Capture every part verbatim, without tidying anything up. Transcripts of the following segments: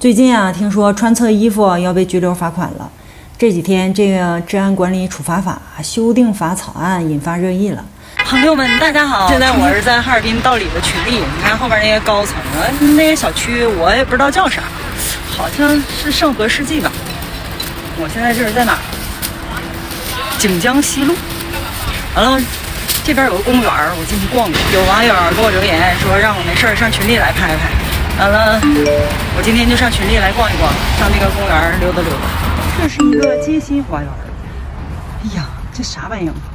最近啊，听说穿错衣服要被拘留罚款了。这几天，这个治安管理处罚法修订法草案引发热议了。 朋友们，大家好！现在我是在哈尔滨道里的群里，你看后边那些高层啊，那些小区我也不知道叫啥，好像是盛和世纪吧。我现在这是在哪儿？锦江西路。完了，这边有个公园，我进去逛逛。有网友给我留言说让我没事上群里来拍拍。完了，我今天就上群里来逛一逛，上那个公园溜达溜达。这是一个街心花园。哎呀，这啥玩意儿？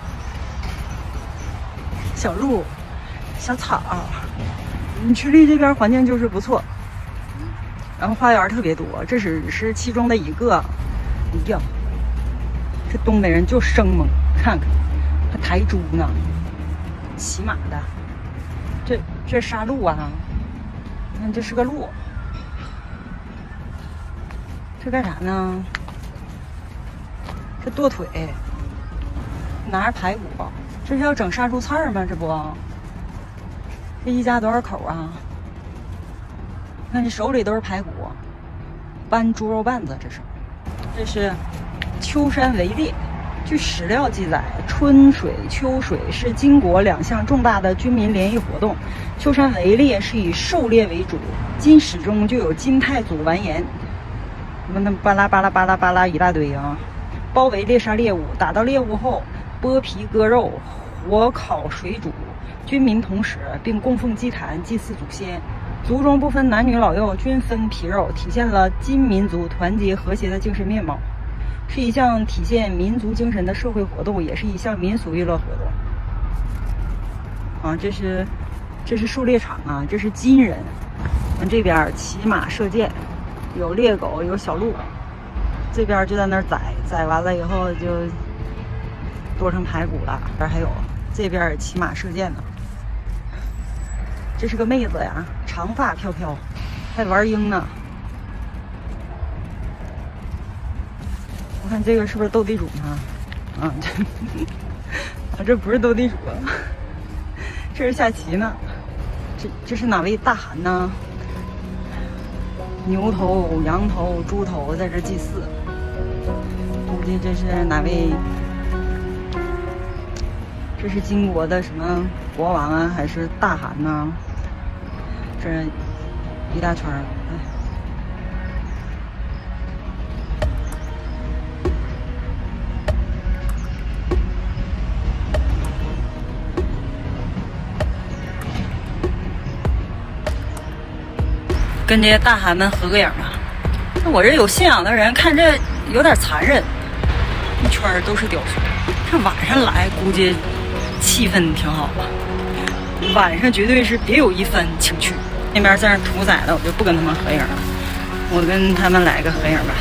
小路、小草，嗯，群里这边环境就是不错，然后花园特别多，这只是其中的一个。哎呀，这东北人就生猛，看看还抬猪呢，骑马的，这这杀鹿啊，你看这是个鹿，这干啥呢？这剁腿，拿着排骨。这是要整杀猪菜吗？这不，这一家多少口啊？看这手里都是排骨，搬猪肉拌子，这是。这是秋山围猎。据史料记载，春水、秋水是金国两项重大的军民联谊活动。秋山围猎是以狩猎为主，金史中就有金太祖完颜，那那巴拉巴拉巴拉巴拉一大堆啊，包围猎杀猎物，打到猎物后。剥皮割肉，火烤水煮，军民同食，并供奉祭坛祭祀祖先。族中不分男女老幼，均分皮肉，体现了金民族团结和谐的精神面貌，是一项体现民族精神的社会活动，也是一项民俗娱乐活动。啊，这是这是狩猎场啊，这是金人。这边骑马射箭，有猎狗，有小鹿。这边就在那儿宰，宰完了以后就。剁成排骨了，这还有这边骑马射箭呢。这是个妹子呀，长发飘飘，还玩鹰呢。我看这个是不是斗地主呢？啊，这啊这不是斗地主，这是下棋呢。这这是哪位大汗呢？牛头、羊头、猪头在这祭祀，估计这是哪位？这是金国的什么国王啊，还是大汗呢？这一大圈儿，哎，跟这些大汗们合个影吧。那我这有信仰的人看这有点残忍，一圈儿都是雕塑。这晚上来，估计。气氛挺好吧，晚上绝对是别有一番情趣。那边在那屠宰的，我就不跟他们合影了，我跟他们来个合影吧。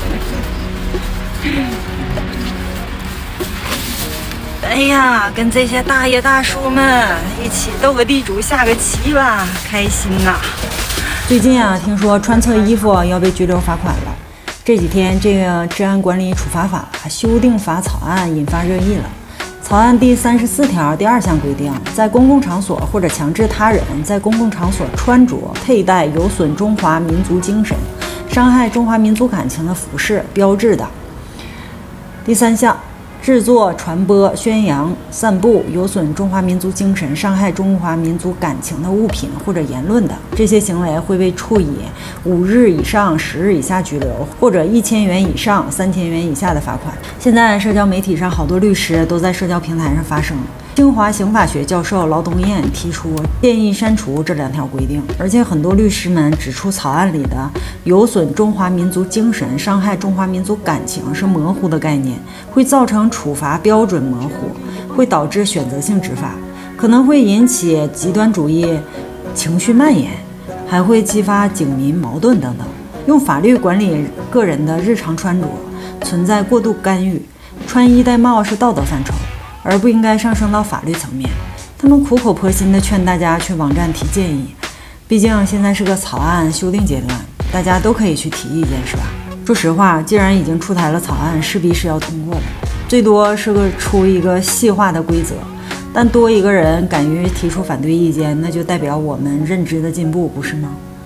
哎呀，跟这些大爷大叔们一起斗个地主下个棋吧，开心呐！ 最近啊，听说穿错衣服要被拘留罚款了。这几天，这个治安管理处罚法修订法草案引发热议了。草案第三十四条第二项规定，在公共场所或者强制他人在公共场所穿着、佩戴有损中华民族精神、伤害中华民族感情的服饰、标志的。第三项，制作、传播、宣扬、散布有损中华民族精神、伤害中华民族感情的物品或者言论的，这些行为会被处以五日以上十日以下拘留，或者一千元以上三千元以下的罚款。现在社交媒体上好多律师都在社交平台上发声。清华刑法学教授劳东燕提出建议删除这两条规定，而且很多律师们指出，草案里的有损中华民族精神、伤害中华民族感情是模糊的概念，会造成处罚标准模糊，会导致选择性执法，可能会引起极端主义情绪蔓延，还会激发警民矛盾等等。用法律管理个人的日常穿着，存在过度干预，穿衣戴帽是道德范畴，而不应该上升到法律层面。他们苦口婆心地劝大家去网站提建议，毕竟现在是个草案修订阶段，大家都可以去提意见，是吧？说实话，既然已经出台了草案，势必是要通过的，最多是个出一个细化的规则，但多一个人敢于提出反对意见，那就代表我们认知的进步，不是吗？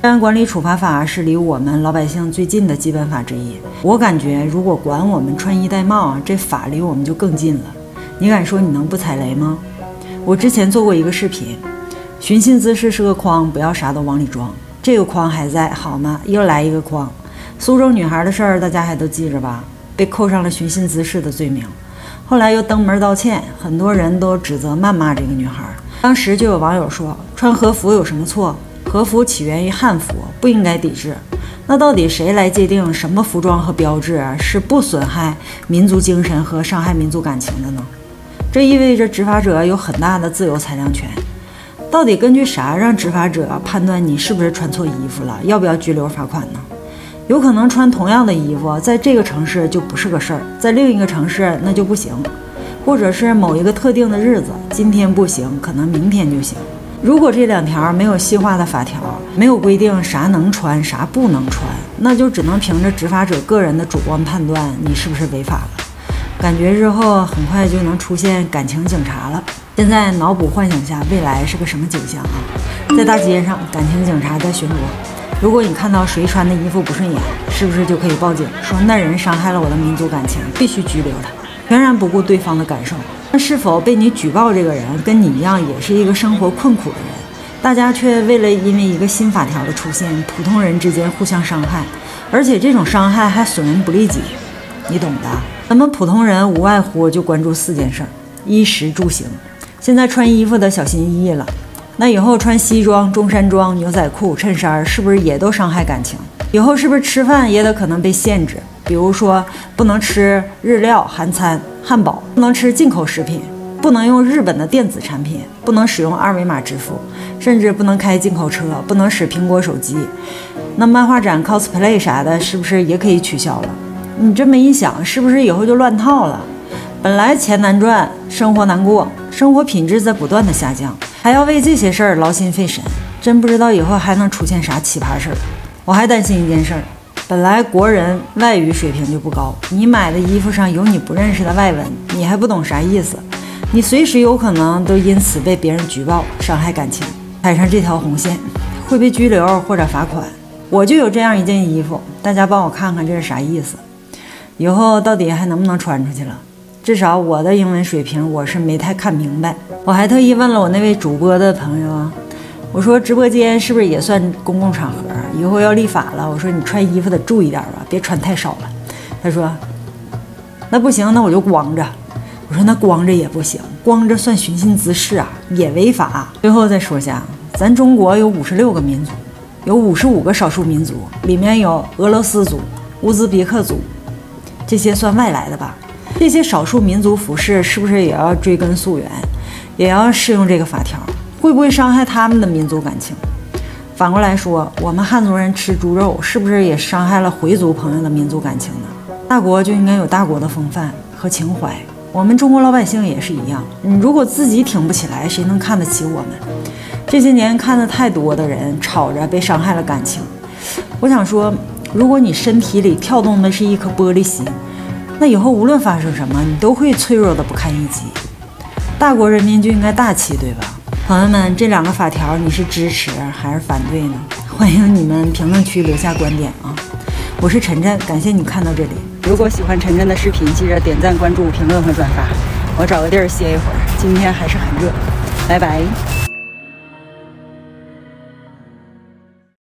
治安管理处罚法是离我们老百姓最近的基本法之一。我感觉，如果管我们穿衣戴帽，这法离我们就更近了。你敢说你能不踩雷吗？我之前做过一个视频，寻衅滋事是个筐，不要啥都往里装。这个筐还在，好吗？又来一个筐。苏州女孩的事儿，大家还都记着吧？被扣上了寻衅滋事的罪名，后来又登门道歉，很多人都指责谩骂这个女孩。当时就有网友说，穿和服有什么错？和服起源于汉服，不应该抵制。那到底谁来界定什么服装和标志是不损害民族精神和伤害民族感情的呢？这意味着执法者有很大的自由裁量权。到底根据啥让执法者判断你是不是穿错衣服了，要不要拘留罚款呢？有可能穿同样的衣服，在这个城市就不是个事儿，在另一个城市那就不行，或者是某一个特定的日子，今天不行，可能明天就行。如果这两条没有细化的法条，没有规定啥能穿啥不能穿，那就只能凭着执法者个人的主观判断你是不是违法了。感觉日后很快就能出现感情警察了。现在脑补幻想下未来是个什么景象啊？在大街上，感情警察在巡逻。如果你看到谁穿的衣服不顺眼，是不是就可以报警，说那人伤害了我的民族感情，必须拘留他，全然不顾对方的感受？那是否被你举报这个人跟你一样也是一个生活困苦的人，大家却为了因为一个新法条的出现，普通人之间互相伤害，而且这种伤害还损人不利己，你懂的。咱们普通人无外乎就关注四件事：衣食住行。现在穿衣服的小心翼翼了，那以后穿西装、中山装、牛仔裤、衬衫，是不是也都伤害感情？以后是不是吃饭也得可能被限制？比如说不能吃日料、韩餐、汉堡，不能吃进口食品，不能用日本的电子产品，不能使用二维码支付，甚至不能开进口车，不能使苹果手机。那漫画展、cosplay 啥的，是不是也可以取消了？你这么一想，是不是以后就乱套了？本来钱难赚，生活难过，生活品质在不断的下降，还要为这些事儿劳心费神，真不知道以后还能出现啥奇葩事儿。我还担心一件事儿，本来国人外语水平就不高，你买的衣服上有你不认识的外文，你还不懂啥意思，你随时有可能都因此被别人举报，伤害感情，踩上这条红线会被拘留或者罚款。我就有这样一件衣服，大家帮我看看这是啥意思，以后到底还能不能穿出去了？至少我的英文水平我是没太看明白。我还特意问了我那位主播的朋友，我说直播间是不是也算公共场合？以后要立法了，我说你穿衣服得注意点吧，别穿太少了。他说那不行，那我就光着。我说那光着也不行，光着算寻衅滋事啊，也违法。最后再说下，咱中国有五十六个民族，有五十五个少数民族，里面有俄罗斯族、乌兹别克族，这些算外来的吧？这些少数民族服饰是不是也要追根溯源，也要适用这个法条？会不会伤害他们的民族感情？反过来说，我们汉族人吃猪肉，是不是也伤害了回族朋友的民族感情呢？大国就应该有大国的风范和情怀，我们中国老百姓也是一样。你如果自己挺不起来，谁能看得起我们？这些年看得太多的人吵着被伤害了感情，我想说，如果你身体里跳动的是一颗玻璃心，那以后无论发生什么，你都会脆弱的不堪一击。大国人民就应该大气，对吧？朋友们，这两个法条你是支持还是反对呢？欢迎你们评论区留下观点啊！我是晨晨，感谢你看到这里。如果喜欢晨晨的视频，记着点赞、关注、评论和转发。我找个地儿歇一会儿，今天还是很热。拜拜。